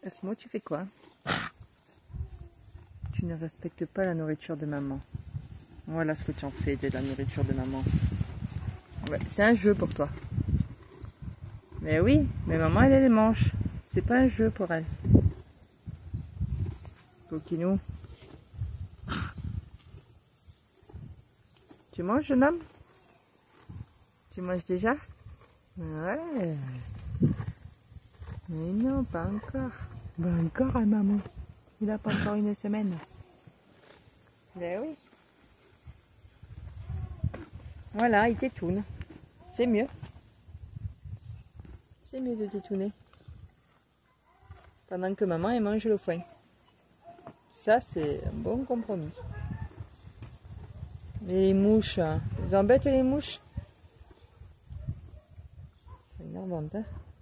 Asmo, tu fais quoi? Tu ne respectes pas la nourriture de maman. Voilà ce que tu en fais de la nourriture de maman. Ouais, c'est un jeu pour toi. Mais oui, mais maman elle les mange. C'est pas un jeu pour elle. Coquinou. Tu manges, jeune homme? Tu manges déjà? Ouais. Mais non, pas encore. Pas encore, hein, maman. Il a pas encore une semaine. Ben oui. Voilà, il tétoune. C'est mieux. C'est mieux de tétouner. Pendant que maman, elle mange le foin. Ça, c'est un bon compromis. Les mouches, ils embêtent les mouches. C'est énervant, hein.